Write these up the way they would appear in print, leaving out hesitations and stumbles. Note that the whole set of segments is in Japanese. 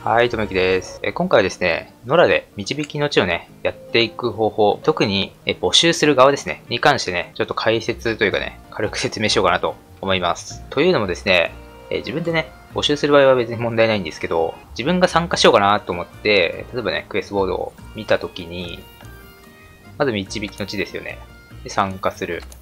はい、ともゆきです。今回はですね、野良で導きの地をね、やっていく方法、特に募集する側ですね、に関してね、ちょっと解説というかね、軽く説明しようかなと思います。というのもですね、自分でね、募集する場合は別に問題ないんですけど、自分が参加しようかなと思って、例えばね、クエストボードを見たときに、まず導きの地ですよね。で、参加する。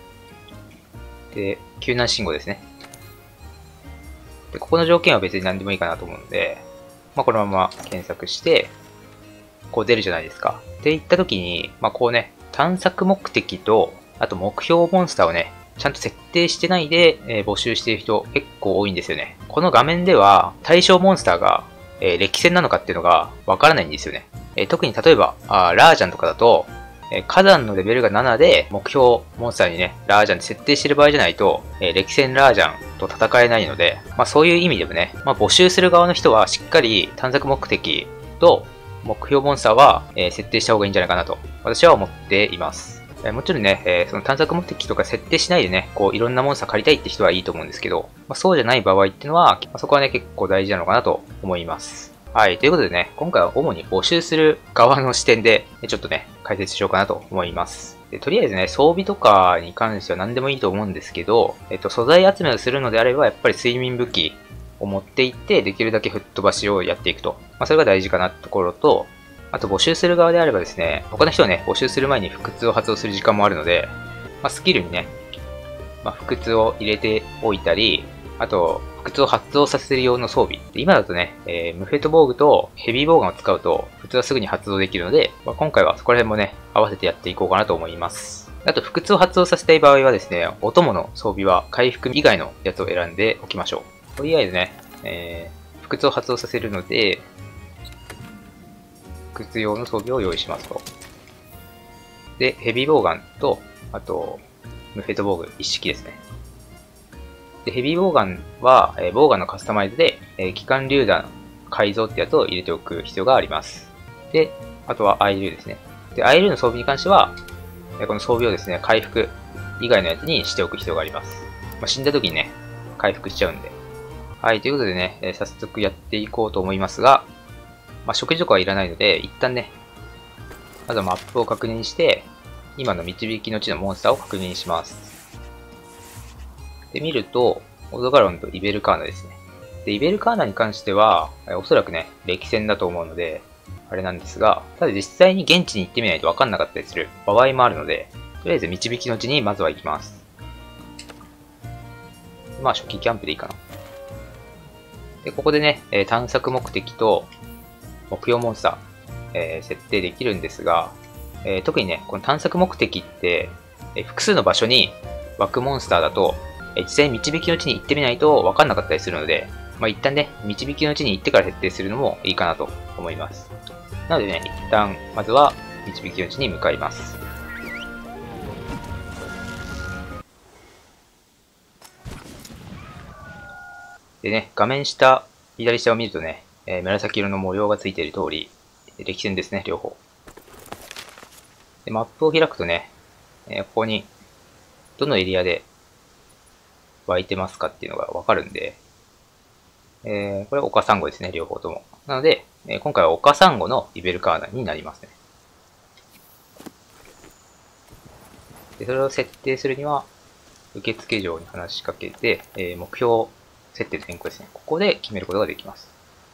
で、救難信号ですね。で、ここの条件は別に何でもいいかなと思うので、このまま検索して、こう出るじゃないですか。って言った時に、こうね、探索目的と、あと目標モンスターをね、ちゃんと設定してないで、募集している人結構多いんですよね。この画面では対象モンスターが、歴戦なのかっていうのがわからないんですよね。特に例えばラージャンとかだと、火山のレベルが7で目標モンスターにね、ラージャンで設定してる場合じゃないと、歴戦ラージャンと戦えないので、そういう意味でもね、募集する側の人はしっかり探索目的と目標モンスターは、設定した方がいいんじゃないかなと私は思っています。もちろんね、その探索目的とか設定しないでね、こういろんなモンスター借りたいって人はいいと思うんですけど、そうじゃない場合っていうのは、そこはね、結構大事なのかなと思います。はい。ということでね、今回は主に募集する側の視点で、ちょっとね、解説しようかなと思います。でとりあえずね、装備とかに関しては何でもいいと思うんですけど、素材集めをするのであれば、やっぱり睡眠武器を持っていって、できるだけ吹っ飛ばしをやっていくと。それが大事かなってところと、あと募集する側であればですね、他の人はね、募集する前に腹痛を発動する時間もあるので、スキルにね、腹痛を入れておいたり、あと、腹痛を発動させる用の装備。今だとね、ムフェット防具とヘビーボウガンを使うと、普通はすぐに発動できるので、今回はそこら辺もね、合わせてやっていこうかなと思います。あと、腹痛を発動させたい場合はですね、お供の装備は回復以外のやつを選んでおきましょう。とりあえずね、腹痛を発動させるので、腹痛用の装備を用意しますと。で、ヘビーボウガンと、あと、ムフェット防具一式ですね。で、ヘビーボウガンは、ボウガンのカスタマイズで、機関榴弾改造ってやつを入れておく必要があります。で、あとは IL ですね。で、IL の装備に関しては、この装備をですね、回復以外のやつにしておく必要があります。死んだ時にね、回復しちゃうんで。はい、ということでね、早速やっていこうと思いますが、食事とかはいらないので、一旦ね、まずはマップを確認して、今の導きの地のモンスターを確認します。で、見ると、オドガロンとイベルカーナですね。で、イベルカーナに関しては、おそらくね、歴戦だと思うので、あれなんですが、ただ実際に現地に行ってみないと分かんなかったりする場合もあるので、とりあえず導きの地にまずは行きます。初期キャンプでいいかな。で、ここでね、探索目的と目標モンスター、設定できるんですが、特にね、この探索目的って、複数の場所に湧くモンスターだと、実際に導きの地に行ってみないと分かんなかったりするので、一旦ね、導きの地に行ってから設定するのもいいかなと思います。なのでね、一旦、まずは導きの地に向かいます。でね、画面下、左下を見るとね、紫色の模様がついている通り、歴戦ですね、両方。で、マップを開くとね、ここに、どのエリアで湧いてますかっていうのがわかるんで、これはオカサンゴですね、両方とも。なので、今回はオカサンゴのイベルカーナになりますね。で、それを設定するには、受付嬢に話しかけて、目標設定の変更ですね。ここで決めることができます。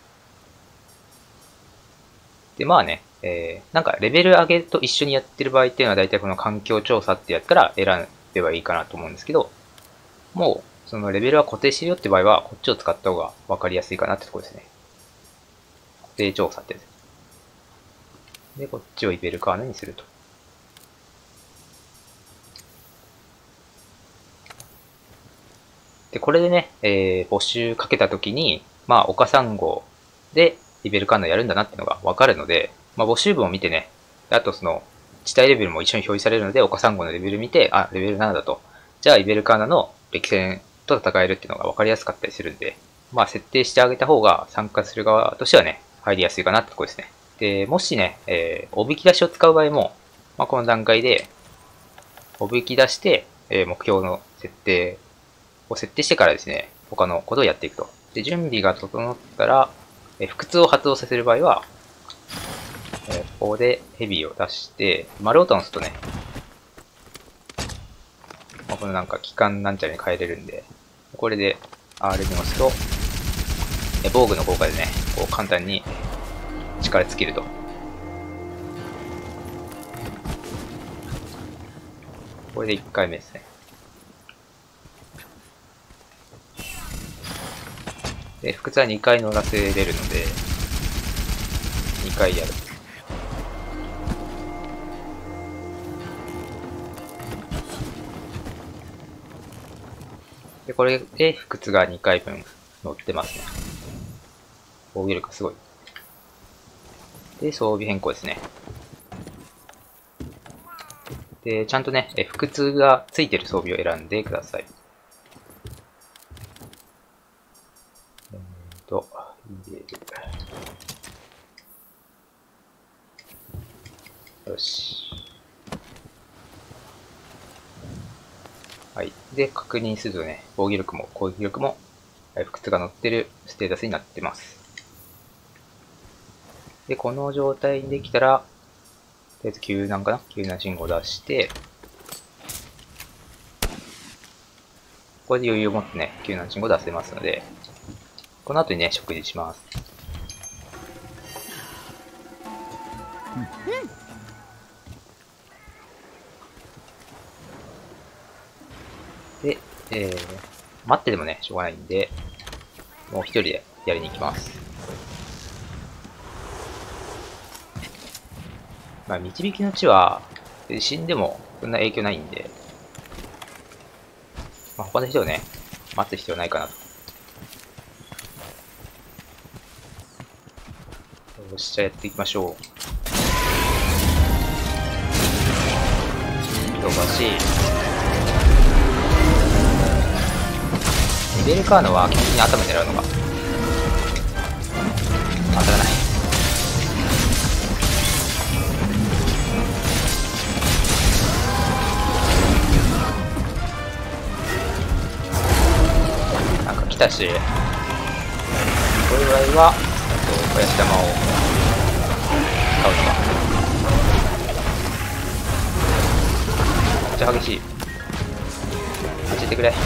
で、なんかレベル上げと一緒にやってる場合っていうのは大体この環境調査ってやつから選んではいいかなと思うんですけど、もうそのレベルは固定してるよって場合はこっちを使った方が分かりやすいかなってところですね。固定調査ってやつ。で、こっちをイベルカーナにすると。で、これでね、募集かけたときに、オカサンゴでイベルカーナやるんだなっていうのがわかるので、募集文を見てね、あとその、地帯レベルも一緒に表示されるので、オカサンゴのレベル見て、レベル7だと。じゃあ、イベルカーナの歴戦と戦えるっていうのが分かりやすかったりするんで、設定してあげた方が参加する側としてはね、入りやすいかなってところですね。で、もしね、おびき出しを使う場合も、この段階で、おびき出して、目標の設定を設定してからですね、他のことをやっていくと。で、準備が整ったら、 腹痛を発動させる場合は、ここでヘビーを出して、丸ボタンを押すとね、このなんか機関なんちゃらに変えれるんで、これで R に押すと、防具の効果でね、こう簡単に力尽きると。これで1回目ですね。で、腹痛は2回乗らせれるので、2回やる。で、これで腹痛が2回分乗ってますね。防御力がすごい。で、装備変更ですね。で、ちゃんとね、腹痛がついてる装備を選んでください。入れる。よし。はい。で、確認するとね、防御力も攻撃力も、腹痛が乗ってるステータスになってます。で、この状態にできたら、とりあえず救難かな？救難信号を出して、これで余裕を持ってね、救難信号を出せますので、この後にね、食事します。で、待っててもね、しょうがないんで、もう一人でやりに行きます。まあ、導きの地は、死んでもそんな影響ないんで、まあ、他の人をね、待つ必要ないかなと。よし、じゃあやっていきましょう。飛ばし、リベルカーノは基本的に頭狙うのが当たらない。なんか来たし、これぐらいはおやつ玉を使うのがめっちゃ激しい。走ってくれ。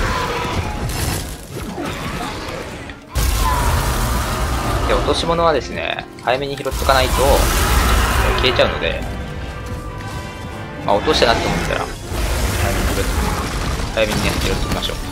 で、落とし物はですね、早めに拾っとかないと消えちゃうので、まあ、落としたなって思ったら早めにね、拾っておきましょう。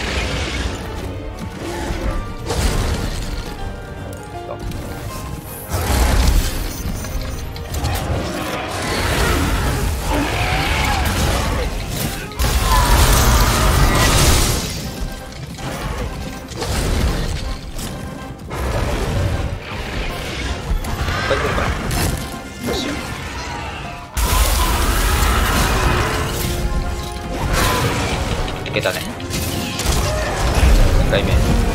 いけたね。2回目。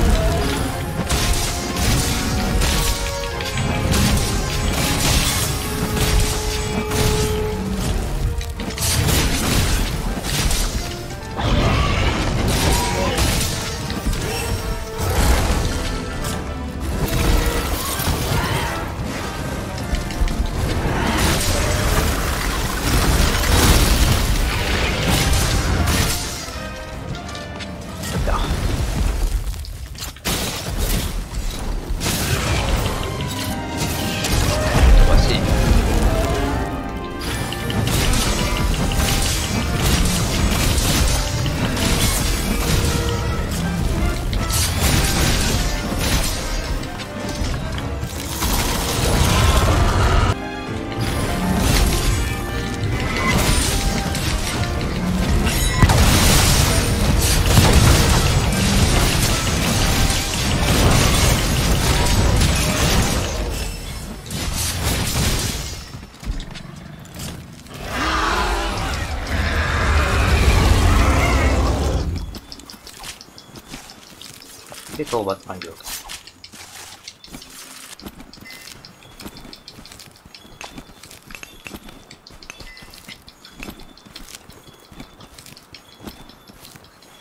で、討伐完了と。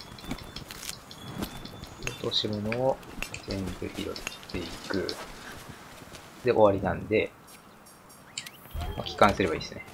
落とし物を全部拾っていく。 で終わりなんで、帰還すればいいですね。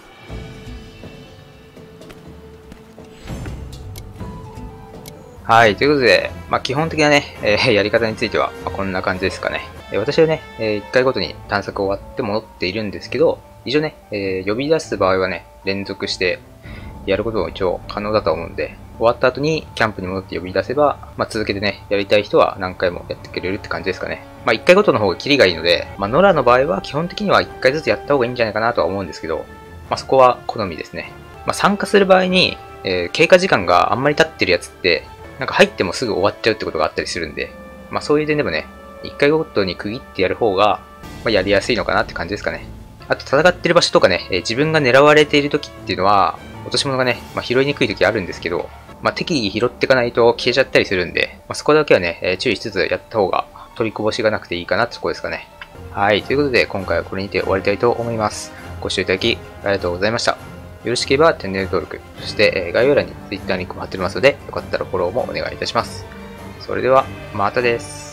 はい、ということで、基本的なね、やり方については、こんな感じですかね。私はね、1回ごとに探索終わって戻っているんですけど、一応ね、呼び出す場合はね、連続してやることも一応可能だと思うんで、終わった後にキャンプに戻って呼び出せば、続けてね、やりたい人は何回もやってくれるって感じですかね。1回ごとの方がキリがいいので、ノラの場合は基本的には1回ずつやった方がいいんじゃないかなとは思うんですけど、そこは好みですね。参加する場合に、経過時間があんまり経ってるやつって、なんか入ってもすぐ終わっちゃうってことがあったりするんで、そういう点でもね、1回ごとに区切ってやる方が、やりやすいのかなって感じですかね。あと戦ってる場所とかね、自分が狙われている時っていうのは、落とし物がね、拾いにくい時あるんですけど、適宜拾っていかないと消えちゃったりするんで、そこだけはね、注意しつつやった方が取りこぼしがなくていいかなってとこですかね。はい、ということで今回はこれにて終わりたいと思います。ご視聴いただきありがとうございました。よろしければチャンネル登録、そして概要欄に Twitter リンクも貼っておりますので、よかったらフォローもお願いいたします。それでは、またです。